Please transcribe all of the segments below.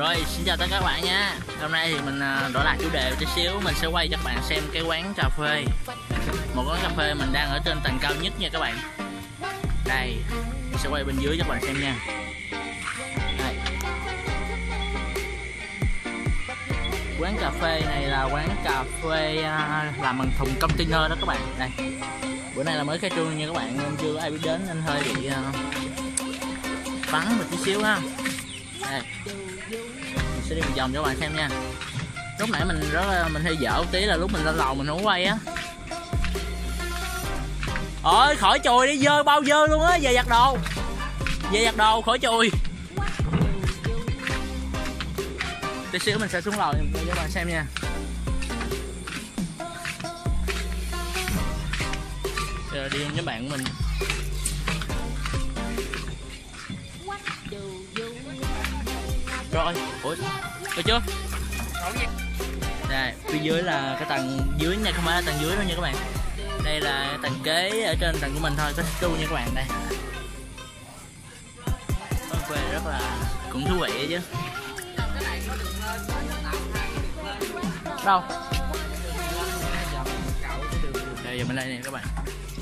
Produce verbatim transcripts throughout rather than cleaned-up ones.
Rồi, xin chào tất cả các bạn nha. Hôm nay thì mình đổi lại chủ đề một chút xíu. Mình sẽ quay cho các bạn xem cái quán cà phê. Một quán cà phê mình đang ở trên tầng cao nhất nha các bạn. Đây, mình sẽ quay bên dưới cho các bạn xem nha. Đây. Quán cà phê này là quán cà phê làm bằng thùng container đó các bạn. Đây. Bữa nay là mới khai trương nha các bạn, nên chưa ai biết đến nên hơi bị vắng một chút xíu ha. Đây. Mình sẽ đi một vòng cho các bạn xem nha. Lúc nãy mình rất là mình hơi dở một tí là lúc mình lên lầu mình không quay á. Ôi khỏi chùi đi, dơ bao dơ luôn á, về giặt đồ. Về giặt đồ khỏi chùi. Tí xíu mình sẽ xuống lầu cho các bạn xem nha. Rồi đi với bạn của mình. Rồi, ủa, được chưa? Đây, phía dưới là cái tầng dưới nha, không phải là tầng dưới đâu nha các bạn. Đây là tầng kế ở trên tầng của mình thôi, có xích nha các bạn. Đây quán phê rất là cũng thú vị chứ. Đâu? Đây giờ mình đây nè các bạn.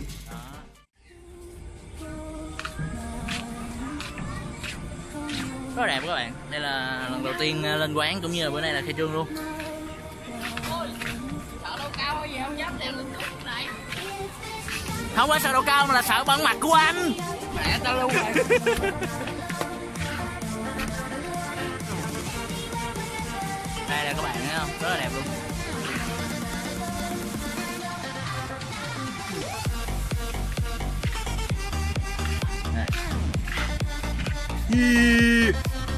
Rất đẹp các bạn. Đây là lần đầu tiên lên quán cũng như là bữa nay là khai trương luôn. Không phải sợ độ cao mà là sợ băng mặt của anh. Mẹ tao luôn rồi. Đây là các bạn thấy không? Rất là đẹp luôn. Đây. Yeah.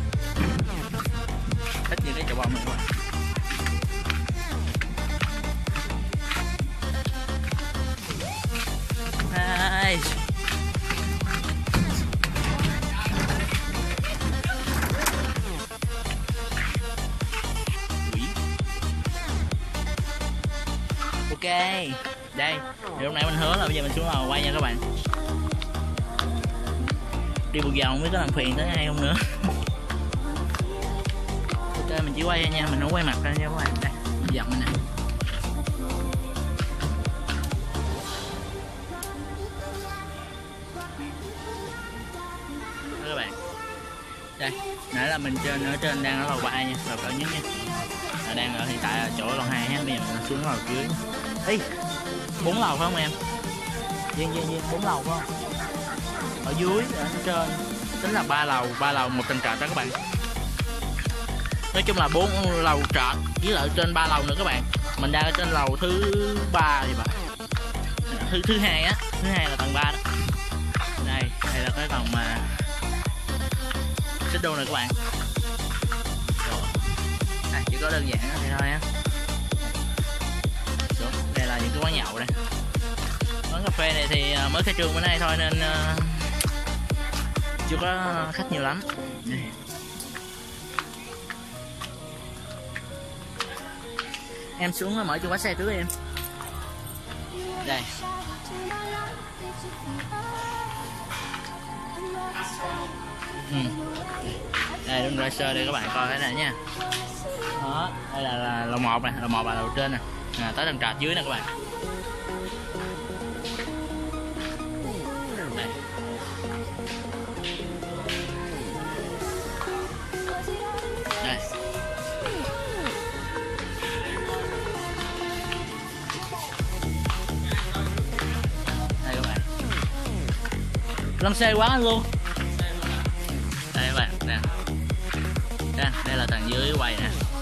Thích như cái chậu bông này các bạn. Hai. Ok, đây, thì lúc nãy mình hứa là bây giờ mình xuống lầu quay nha các bạn. Đi một vòng mới có làm phiền tới ai không nữa. Ok, mình chỉ quay nha, mình không quay mặt ra nha các bạn. Đây, một vòng này nè. Các bạn, đây nãy là mình trên ở trên đang ở lầu ba nha, lầu cao nhất nha, là đang ở hiện tại ở chỗ lầu hai ha. Bây giờ mình xuống lầu dưới. Ê, bốn lầu phải không em? Viên viên viên bốn lầu phải không? Ở dưới ở trên tính là ba lầu, ba lầu một tầng trệt đó các bạn. Nói chung là bốn lầu trệt với lại trên ba lầu nữa các bạn. Mình đang ở trên lầu thứ ba thì phải, thứ thứ hai á, thứ hai là tầng ba đó. Đây, đây là cái tầng mà xích đu này các bạn. Rồi. À, chỉ có đơn giản thì thôi á. Đây là những cái quán nhậu đây. Quán cà phê này thì mới khai trương bữa nay thôi nên uh, chưa có khách nhiều lắm. Đây. Em xuống mở chìa khóa xe trước đi em. Đây. Ừ. Đây đúng racer đây các bạn coi cái này nha. Đó, đây là, là lầu một này, lầu một là lầu trên nè. À, tới tầng trệt dưới nè các bạn. Đây. Đây. Đây các bạn. Lăn xe quá luôn. Đây các bạn, nè. Đây, đây là tầng dưới quay nè.